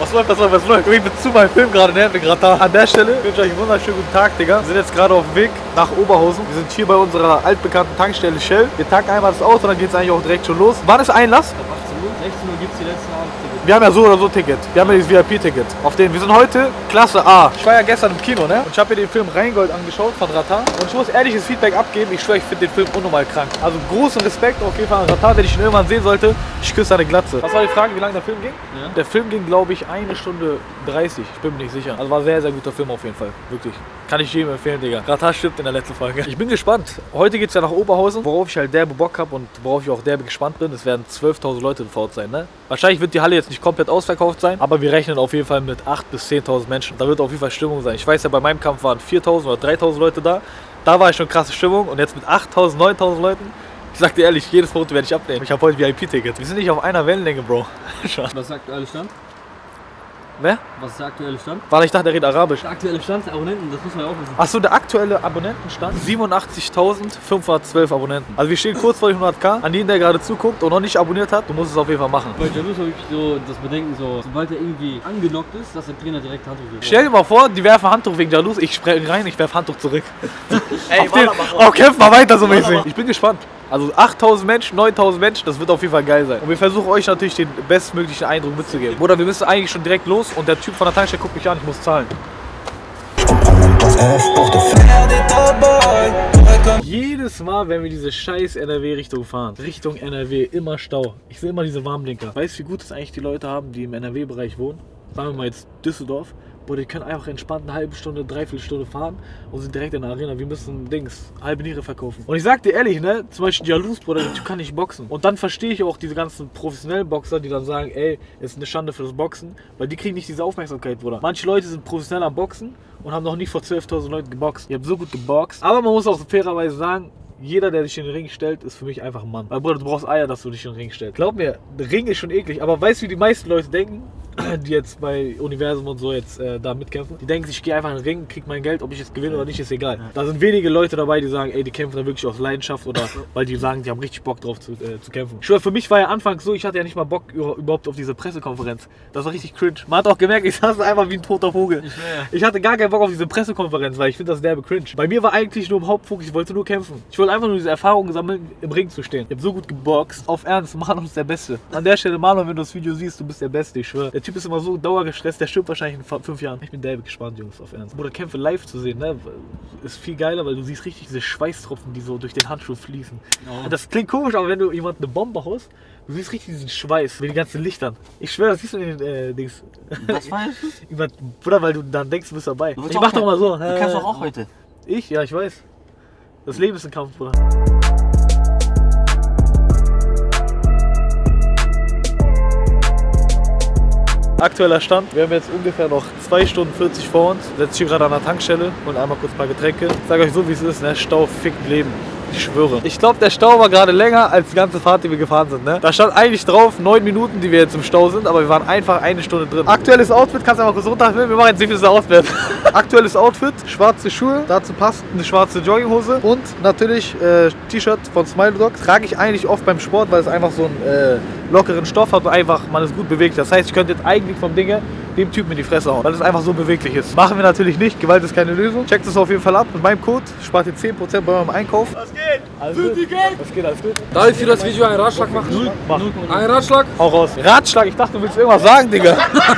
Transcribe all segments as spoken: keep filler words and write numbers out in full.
Was läuft, was läuft, was läuft? Ich bin zu meinem Film gerade, ne? Bin gerade da. An der Stelle wünsche ich euch einen wunderschönen guten Tag, Digga. Wir sind jetzt gerade auf dem Weg nach Oberhausen. Wir sind hier bei unserer altbekannten Tankstelle Shell. Wir tanken einmal das Auto und dann geht es eigentlich auch direkt schon los. Wann ist Einlass? Ab achtzehn Uhr, sechzehn Uhr gibt es die letzten Abendtickets. Wir haben ja so oder so Ticket. Wir haben ja dieses V I P-Ticket. Auf den. Wir sind heute Klasse A. Ich war ja gestern im Kino, ne? Und ich habe mir den Film Rheingold angeschaut von Rattan. Und ich muss ehrliches Feedback abgeben. Ich schwöre, ich finde den Film unnormal krank. Also großen Respekt auf jeden Fall an Rattan, wenn ich ihn irgendwann sehen sollte. Ich küsse seine Glatze. Was war die Frage, wie lange der Film ging? Ja. Der Film ging, glaube ich, eine Stunde dreißig. Ich bin mir nicht sicher. Also war ein sehr, sehr guter Film auf jeden Fall. Wirklich. Kann ich jedem empfehlen, Digga. Rattan stirbt in der letzten Folge. Ich bin gespannt. Heute geht es ja nach Oberhausen, worauf ich halt derbe Bock habe und worauf ich auch derbe gespannt bin. Es werden zwölftausend Leute vor Ort sein, ne? Wahrscheinlich wird die Halle jetzt nicht komplett ausverkauft sein, aber wir rechnen auf jeden Fall mit achttausend bis zehntausend Menschen. Da wird auf jeden Fall Stimmung sein. Ich weiß ja, bei meinem Kampf waren viertausend oder dreitausend Leute da. Da war ich schon krasse Stimmung und jetzt mit achttausend, neuntausend Leuten. Ich sag dir ehrlich, jedes Foto werde ich abnehmen. Ich habe heute V I P-Ticket. Wir sind nicht auf einer Wellenlänge, Bro. Was sagt der aktuelle Stand? Wer? Was ist der aktuelle Stand? Warte, ich dachte, der redet Arabisch. Der aktuelle Stand der Abonnenten, das muss man ja auch wissen. Achso, der aktuelle Abonnentenstand? siebenundachtzigtausendfünfhundertzwölf Abonnenten. Also wir stehen kurz vor den hundert K. An jeden, der gerade zuguckt und noch nicht abonniert hat, du musst es auf jeden Fall machen. Bei Jalous habe ich so das Bedenken, so, sobald er irgendwie angenockt ist, dass der Trainer direkt Handtuch wirft. Stell dir mal vor, die werfen Handtuch wegen Jalous, ich spreche rein, ich werfe Handtuch zurück. Ey, auf den, oh, kämpf mal weiter so mäßig. Ich bin gespannt. Also achttausend Menschen, neuntausend Menschen, das wird auf jeden Fall geil sein. Und wir versuchen euch natürlich den bestmöglichen Eindruck mitzugeben. Oder wir müssen eigentlich schon direkt los und der Typ von der Tankstelle guckt mich an, ich muss zahlen. Jedes Mal, wenn wir diese scheiß N R W-Richtung fahren, Richtung N R W, immer Stau. Ich sehe immer diese Warnblinker. Weißt du, wie gut es eigentlich die Leute haben, die im N R W-Bereich wohnen? Sagen wir mal jetzt Düsseldorf. Boah, die können einfach entspannt eine halbe Stunde, dreiviertel Stunde fahren und sind direkt in der Arena. Wir müssen Dings, halbe Niere verkaufen. Und ich sag dir ehrlich, ne, zum Beispiel Jalous, Bruder, der Typ kann nicht boxen. Und dann verstehe ich auch diese ganzen professionellen Boxer, die dann sagen, ey, es ist eine Schande für das Boxen, weil die kriegen nicht diese Aufmerksamkeit, Bruder. Manche Leute sind professionell am Boxen und haben noch nie vor zwölftausend Leuten geboxt. Ihr habt so gut geboxt. Aber man muss auch fairerweise sagen, jeder, der sich in den Ring stellt, ist für mich einfach ein Mann. Weil, Bruder, du brauchst Eier, dass du dich in den Ring stellst. Glaub mir, der Ring ist schon eklig. Aber weißt du, wie die meisten Leute denken, die jetzt bei Universum und so jetzt äh, da mitkämpfen? Die denken sich, ich gehe einfach in den Ring, krieg mein Geld, ob ich jetzt gewinne oder nicht, ist egal. Da sind wenige Leute dabei, die sagen, ey, die kämpfen da wirklich aus Leidenschaft oder weil die sagen, die haben richtig Bock drauf zu, äh, zu kämpfen. Ich schwör, für mich war ja anfangs so, ich hatte ja nicht mal Bock überhaupt auf diese Pressekonferenz. Das war richtig cringe. Man hat auch gemerkt, ich saß einfach wie ein toter Vogel. Ich, ich hatte gar keinen Bock auf diese Pressekonferenz, weil ich finde das derbe cringe. Bei mir war eigentlich nur im Hauptfokus, ich wollte nur kämpfen. Ich wollte einfach nur diese Erfahrung sammeln, im Ring zu stehen. Ich habe so gut geboxt. Auf Ernst, Marlon ist der Beste. An der Stelle, Marlon, wenn du das Video siehst, du bist der Beste, ich schwöre. Der Typ ist immer so dauergestresst, der stirbt wahrscheinlich in fünf Jahren. Ich bin derbe gespannt, Jungs, auf Ernst. Bruder, Kämpfe live zu sehen, ne, ist viel geiler, weil du siehst richtig diese Schweißtropfen, die so durch den Handschuh fließen. Oh. Das klingt komisch, aber wenn du jemanden eine Bombe haust, du siehst richtig diesen Schweiß mit den ganzen Lichtern. Ich schwöre, das siehst du in den äh, Dings. Was feierst du? Bruder, weil du dann denkst, du bist dabei. Du ich mach doch mal so. Du kannst doch auch heute. Ich? Ja, ich weiß. Das Leben ist ein Kampf, Bruder. Aktueller Stand, wir haben jetzt ungefähr noch zwei Stunden vierzig vor uns. Setze hier gerade an der Tankstelle und einmal kurz ein paar Getränke. Ich sage euch so, wie es ist, ne? Stau fickt Leben. Ich schwöre. Ich glaube, der Stau war gerade länger als die ganze Fahrt, die wir gefahren sind. Ne? Da stand eigentlich drauf neun Minuten, die wir jetzt im Stau sind, aber wir waren einfach eine Stunde drin. Aktuelles Outfit, kannst du mal kurz runterfilmen? Wir machen jetzt nicht, wie es aussieht. Aktuelles Outfit, schwarze Schuhe, dazu passt eine schwarze Jogginghose und natürlich äh, T-Shirt von Smile Dog. Trage ich eigentlich oft beim Sport, weil es einfach so einen äh, lockeren Stoff hat und einfach, man ist gut bewegt. Das heißt, ich könnte jetzt eigentlich vom Ding dem Typen in die Fresse hauen, weil es einfach so beweglich ist. Machen wir natürlich nicht, Gewalt ist keine Lösung. Checkt es auf jeden Fall ab. Mit meinem Code spart ihr zehn Prozent bei eurem Einkauf. Was geht? Alles gut? Was geht, alles gut? Darf ich für das Video einen Ratschlag machen? Null. Mach. Einen Ratschlag? Hau raus. Ratschlag? Ich dachte, du willst irgendwas sagen, Digga.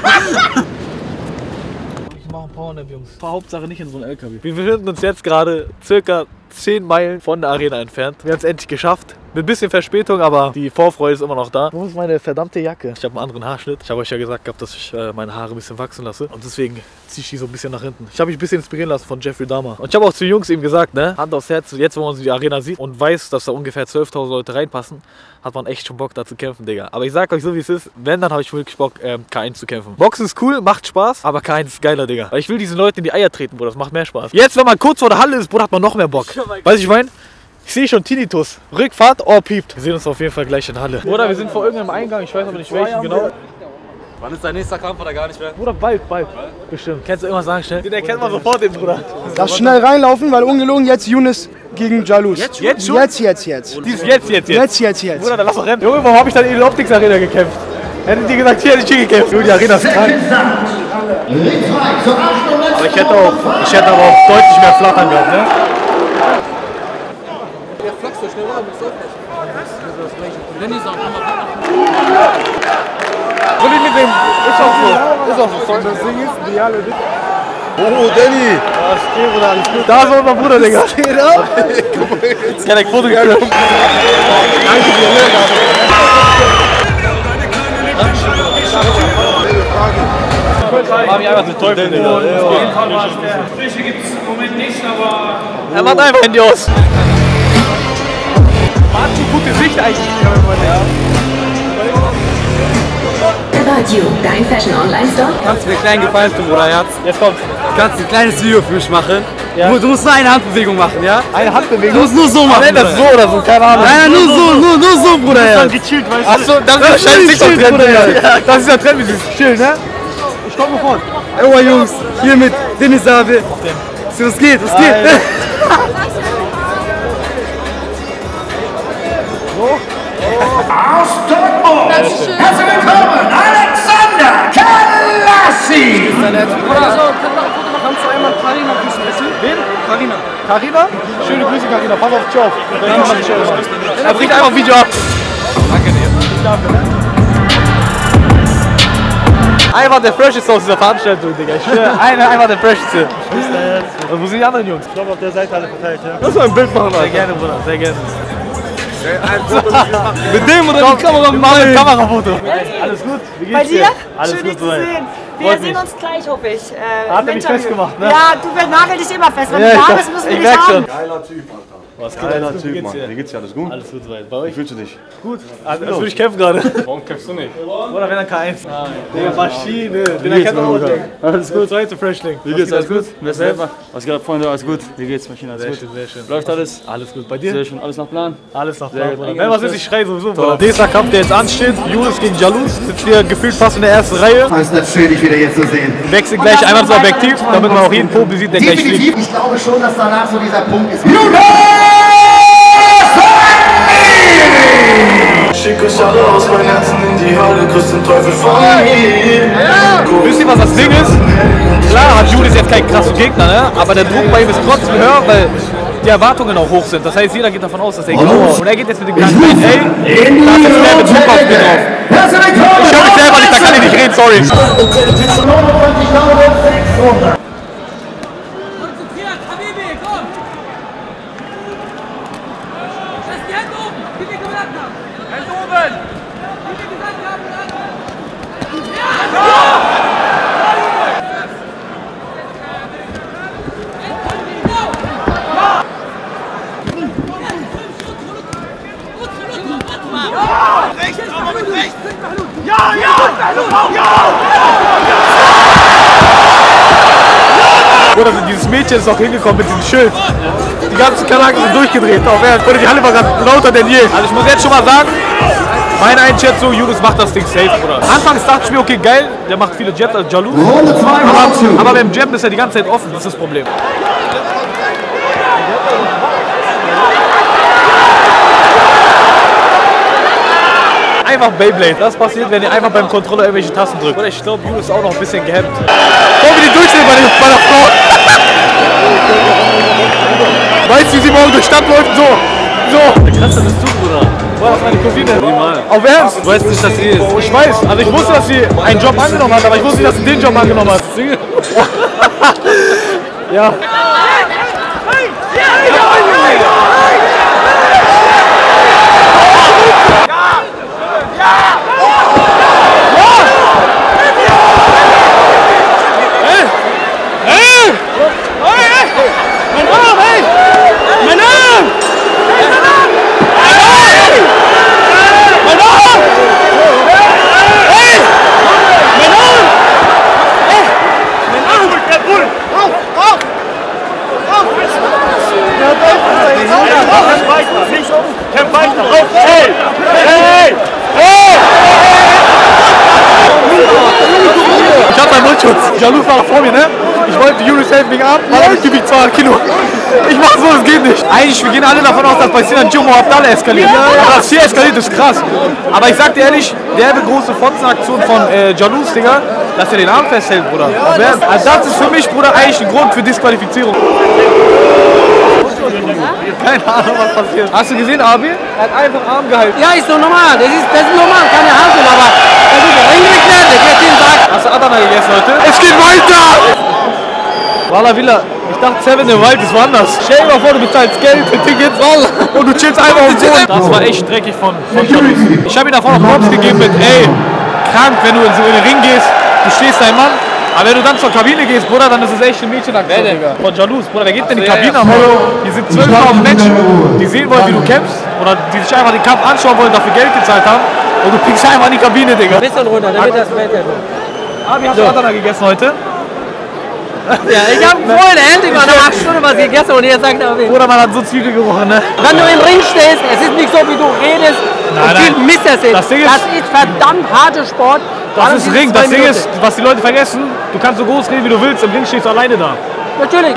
Ich mache einen Powernap, Jungs. Hauptsache nicht in so einen L K W. Wir befinden uns jetzt gerade circa zehn Meilen von der Arena entfernt. Wir haben es endlich geschafft. Mit ein bisschen Verspätung, aber die Vorfreude ist immer noch da. Wo ist meine verdammte Jacke? Ich habe einen anderen Haarschnitt. Ich habe euch ja gesagt gehabt, dass ich äh, meine Haare ein bisschen wachsen lasse. Und deswegen ziehe ich die so ein bisschen nach hinten. Ich habe mich ein bisschen inspirieren lassen von Jeffrey Dahmer. Und ich habe auch zu Jungs eben gesagt, ne, Hand aufs Herz, jetzt wo man die Arena sieht und weiß, dass da ungefähr zwölftausend Leute reinpassen, hat man echt schon Bock da zu kämpfen, Digga. Aber ich sag euch so, wie es ist, wenn, dann habe ich wirklich Bock, ähm, K eins zu kämpfen. Boxen ist cool, macht Spaß, aber K eins ist geiler, Digga. Weil ich will diesen Leuten in die Eier treten, Bruder, das macht mehr Spaß. Jetzt, wenn man kurz vor der Halle ist, Bruder, hat man noch mehr Bock. Weißt du, ich meine? Ich sehe schon Tinnitus. Rückfahrt, oh piept. Wir sehen uns auf jeden Fall gleich in Halle. Bruder, wir sind vor irgendeinem Eingang, ich weiß aber nicht welchen genau. Wann ist dein nächster Kampf oder gar nicht mehr? Bruder, bald, bald. Bestimmt. Kennst du irgendwas sagen schnell? Den erkennt man sofort, den Bruder. Darf schnell reinlaufen, weil ungelogen jetzt Younes gegen Jalous. Jetzt schon? Jetzt, schon? jetzt, jetzt, jetzt. Dies jetzt, jetzt, jetzt. Jetzt, jetzt, jetzt. Bruder, dann lass doch rennen. Junge, warum hab ich dann in der Optics Arena gekämpft? Hätte die gesagt, hier hätte ich hier gekämpft. Nur die Arena ist krank. Aber ich hätte auch, ich hätte aber auch deutlich mehr Flattern gehabt, ne? Ja, flachst so schnell rein, bist du Dennis auch immer. Und ich mit dem, ist auch so, ist auch so. Das Ding ist, die alle. Oh, Danny! Was geht, Bruder? Alles gut? Da ist unser Bruder, Digga. Geht ab? Jetzt kann ich Foto gemacht. Danke dir, Mach mich einfach zu Teufel, Digga. Sprüche gibt es im Moment nicht, aber. Er macht einfach Handy aus. Man hat schon gute Sicht eigentlich. About You, dein Fashion Online Store. Kannst du mir einen kleinen Gefallen tun, Bruder Herz? Jetzt kommt. Kannst du ein kleines Video für mich machen? Ja. Du, du musst nur eine Handbewegung machen, ja? Eine Handbewegung? Du musst nur so machen. Nein, das ist so oder so, keine Ahnung. Nein, nein, nur so, nur, nur so, Bruder Herz. Gechillt, weißt du? Achso, das ist wahrscheinlich nicht chillt, Trend, Bruder, ja. ja. Das ist ja Trend, wie sie chillen, ne? Ich komm sofort. Oh, Jungs, hier mit Dennis Sabe. So, was geht, was geht? Aus Dortmund, herzlich willkommen, Alexander Kalassi! Kannst du einmal Carina grüßen, bitte? Wen? Carina. Carina? Schöne Grüße, Carina. Pass auf, ciao. Er bringt einfach ein Video ab. Danke dir. Einfach der Fresheste aus dieser Veranstaltung, Digga. Ich schwöre, einer, einfach der Fresheste. Und wo sind die anderen Jungs? Ich glaube, auf der Seite alle verteilt, ja. Lass mal ein Bild machen, Alter. Sehr gerne, Bruder, sehr gerne. Mit dem oder die Kamera? Wir machen ein Kamerafoto. Alles gut? Wie geht's Bei dir? dir? Alles Schön, gut, dich zu soweit. sehen. Wir Freut sehen mich. uns gleich, hoffe ich. Äh, Hat im er mich Interview. festgemacht, ne? Ja, du nagel dich immer fest. Wenn Ja, du ich da hab- bist, müssen wir ich dich merk haben. schon. Geiler Typ, Alter. Was geht? Geiler Alles gut? Wie Typ, geht's Mann. dir? Wie geht's dir? Alles gut? Alles gut soweit. Bei Wie euch? fühlst du dich? Gut. Also, als würde ich kämpfen gerade. Warum kämpfst du nicht? Oder wenn er K eins. Digga, Maschine. Den geht's, erkennt man mein auch. Bruder? Alles gut. Zweite Freshling. Wie geht's? Alles gut? Wer selber? Was geht ab, Freunde? Alles gut? Wie geht's, Maschine? Alles Sehr gut? schön, sehr schön. Läuft alles? Alles gut. Bei dir? Sehr schön. Alles nach Plan? Alles nach Sehr Plan, gut. Bruder. Wenn was ist, ich schrei sowieso, Bruder. Nächster Kampf, der jetzt ansteht. Julius gegen Jalous. Sitzt hier gefühlt fast in der ersten Reihe. Es ist das schön, dich wieder hier zu sehen. Wechseln gleich einmal das Objektiv, damit man auch jeden Popel sieht, der gleich fliegt. Definitiv, ich glaube schon, dass danach so dieser Punkt ist. Schick euch alle aus meinem Herzen in die Hölle, grüß den Teufel von mir. Wisst ihr, was das Ding ist? Klar hat Julius jetzt keinen krassen Gegner, ne? Aber der Druck bei ihm ist trotzdem höher, weil die Erwartungen auch hoch sind. Das heißt, jeder geht davon aus, dass er gewinnt. Und er geht jetzt mit dem Gedanken, ey, da ist jetzt mehr mit Druck auf mir drauf. Ich höre mich selber nicht, da kann ich nicht reden, sorry. Konzentriert, Habibi, komm! Lass die Hände oben, wie wir gesagt haben! Hände oben! Wie wir gesagt haben! Oder dieses Mädchen ist auch hingekommen mit diesem Schild. Die ganzen Kanaken sind durchgedreht. Auf Ernst. Oder die Halle war gerade lauter denn je. Also ich muss jetzt schon mal sagen, meine Einschätzung, Julius macht das Ding safe, Bruder. Anfangs dachte ich mir, okay, geil, der macht viele Jabs als Jalous. Aber, aber beim Jab ist er die ganze Zeit offen, das ist das Problem. Einfach Beyblade. Das passiert, wenn ihr einfach beim Controller irgendwelche Tasten drückt. Oder ich glaube, Julius ist auch noch ein bisschen gehemmt. Wollen wir die durchsehen bei, bei der Frau? Weißt du, wie sie morgen durch die Stadt läuft? So. So. Der Krasser bist du, Bruder. Boah, das ist meine Cousine. Niemals. Auf Ernst? Du weißt nicht, dass sie ist. Ich weiß. Also ich wusste, dass sie einen Job angenommen hat, aber ich wusste nicht, dass sie den Job angenommen hat. Ja. Ich hab meinen Mundschutz. Jalous war noch vor mir, ne? Ich wollte Julius helfen wegen Arm, weil er mich gewiegt zweihundert Kilo. Ich mach so, das geht nicht. Eigentlich, wir gehen alle davon aus, dass bei Sinan Jomo Abdallah eskaliert. Ja, das hier eskaliert, ist krass. Aber ich sag dir ehrlich, derbe große Fotzenaktion von äh, Jalous, Digga, dass er den Arm festhält, Bruder. Also das ist für mich, Bruder, eigentlich ein Grund für Disqualifizierung. Keine Ahnung, was passiert. Hast du gesehen, Abi? Er hat einfach Arm gehalten. Ja, ist doch normal. Das ist, das ist normal, keine Handel, aber das ist eingeklärt, der wird den Tag. Hast du Adana gegessen heute? Es geht weiter! Walla Villa, ich dachte Seven in the Wild ist woanders. Stell dir mal vor, du bezahlst Geld für Tickets und du chillst einfach auf dem Boden. Das war echt dreckig von, von Jalous. Ich habe ihm davor noch Props gegeben mit, ey, krank, wenn du in so in den Ring gehst, du stehst dein Mann. Aber wenn du dann zur Kabine gehst, Bruder, dann ist es echt ein Mädchenaktion, Digga. Von Jalous, Bruder, wer geht denn in die Kabine am Morgen? Hier sind zwölftausend Menschen, die sehen wollen, wie du kämpfst. Oder die sich einfach den Kampf anschauen wollen, dafür Geld gezahlt haben. Und du pickst einfach in die Kabine, Digga. Bisschen runter, damit das Fett hält. Abi, hast du Adana gegessen heute? Ja, ich hab vorhin endlich mal nach acht Stunden was gegessen und ihr sagt aber Bruder, man hat so Zwiebel gerochen, ne? Wenn du im Ring stehst, es ist nicht so, wie du redest. Nein, und viel nein. Mist erzählst. Das Ding ist- Das ist verdammt harter Sport. Das Allem ist diese Ring. zwei Das Ding Minuten. ist, was die Leute vergessen, du kannst so groß reden, wie du willst, im Ring stehst du alleine da. Natürlich.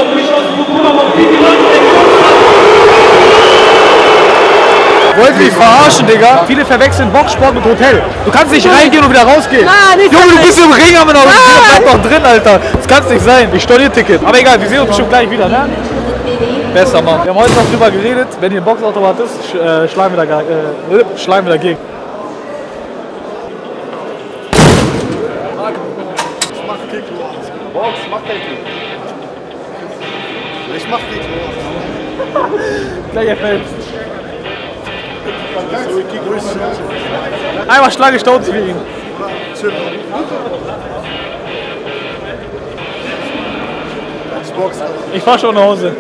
Wollt mich verarschen, Digga? Viele verwechseln Boxsport mit Hotel. Du kannst nicht reingehen und wieder rausgehen. Nein, nicht Junge, du wirklich. bist im Ring, aber noch Nein. bleib doch drin, Alter. Das kann's nicht sein. Ich Stornierticket. Aber egal, wir sehen uns bestimmt gleich wieder, ne? Besser, Mann. Wir haben heute noch drüber geredet, wenn hier ein Boxautomat ist, sch äh, schlagen wir, da, äh, schlagen wir dagegen. Box, mach keinen Kick. Ich mach Kick. Gleich erfällt. Einmal Schlange staut sich wie ihn. Ich fahr schon nach Hause.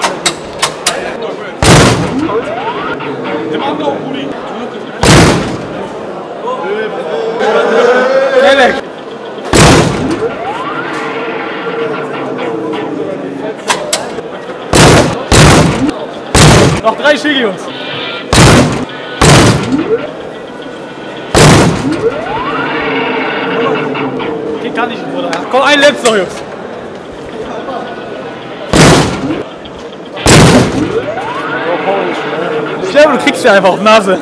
Kelleck. Noch drei Schläge, Jungs. Okay, kann ich, Bruder. Komm, ein letzter noch, Jungs. Stell dir, du kriegst ja einfach auf Nase.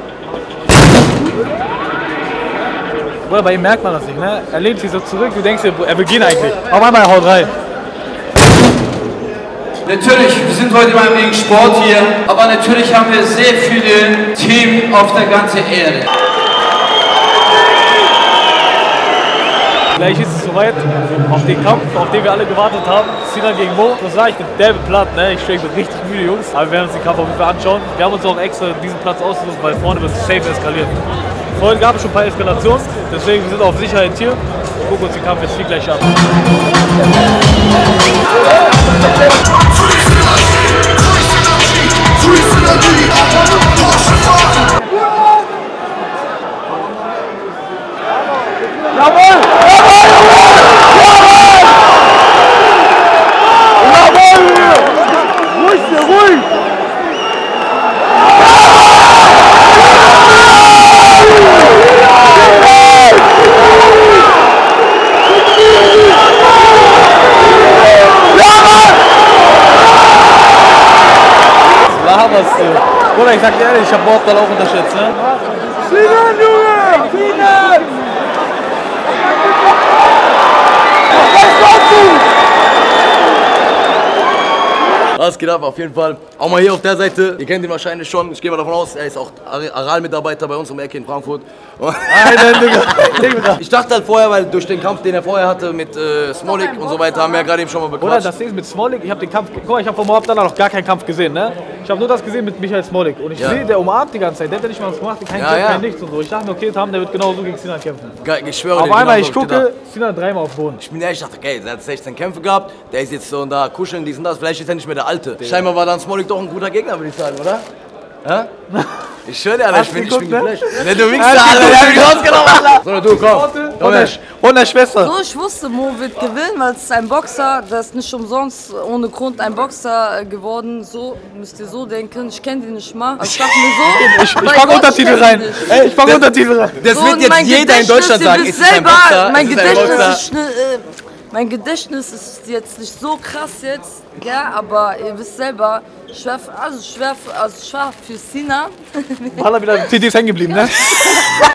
Bruder, bei ihm merkt man das nicht, ne? Er lehnt sich so zurück, du denkst dir, er will gehen eigentlich. Auf einmal er haut rein. Natürlich, wir sind heute beim wegen Sport hier, aber natürlich haben wir sehr viele Themen auf der ganzen Erde. Gleich ist es soweit, auf den Kampf, auf den wir alle gewartet haben. Sinan gegen Mo. Das sage ich, bin derbe platt, ne? Ich stehe richtig müde, Jungs. Aber wir werden uns den Kampf auf jeden Fall anschauen. Wir haben uns auch extra diesen Platz ausgesucht, weil vorne wird es safe eskalieren. Vorhin gab es schon ein paar Eskalationen, deswegen wir sind auf Sicherheit hier und gucken uns den Kampf jetzt viel gleich an. Jawohl! Ruhig, ruhig! Laberst du? Bruder, ich sag dir ehrlich, ich hab Bob dann auch unterschätzt, ne? Sinan, Junge! Sinan! Was geht ab, auf jeden Fall. Auch mal hier auf der Seite. Ihr kennt ihn wahrscheinlich schon. Ich gehe mal davon aus, er ist auch Aral-Mitarbeiter bei uns um Ecke in Frankfurt. Nein, Digga. Ich dachte halt vorher, weil durch den Kampf, den er vorher hatte mit äh, Smolik und so weiter, haben wir ja gerade eben schon mal Oder bequatscht. das Ding ist mit Smolik, ich habe den Kampf, guck mal, ich habe von Moab danach noch gar keinen Kampf gesehen, ne? Ich habe nur das gesehen mit Michael Smolik und ich Ja. sehe, der umarmt die ganze Zeit, der hat ja nicht mal was gemacht, kein Ja, Kampf, ja. kein nichts und so. Ich dachte mir, okay, Tam, der wird genauso gegen Sinan kämpfen. Geil, ich schwöre Auf dir, einmal, genau ich so hab gucke, Sinan dreimal auf den Boden. Ich bin ehrlich, ich dachte, okay, der hat sechzehn Kämpfe gehabt, der ist jetzt so und da kuscheln, dies und das, vielleicht ist er nicht mehr der Alte. Scheinbar war dann Smolik doch ein guter Gegner, würde ich sagen, oder? Ja? Ich schwöre dir, Alter, ich bin, ich bin geflasht. Ne, du winkst da, Alter, der hat mich rausgenommen, Alter. So, du, komm. Komm her. Und der Schwester. So, ich wusste, Mo wird gewinnen, weil es ist ein Boxer, das ist nicht umsonst ohne Grund ein Boxer äh, geworden. So, müsst ihr so denken, ich kenne den nicht mal. Also ich dachte mir so, Ich, ich mein pack Gott, Untertitel kenn rein. den nicht. Ey, ich pack Das- Untertitel rein. Das So, wird und jetzt mein jeder in Gedächtnis, Deutschland ihr sagen, wisst ist es ein selber, Boxer, mein ist es ein Gedächtnis Boxer? ist schnell, äh, Mein Gedächtnis ist jetzt nicht so krass jetzt, ja, aber ihr wisst selber, schwer, also schwer, also schwer für Sina. Walla wieder C Ds hängen geblieben, ne?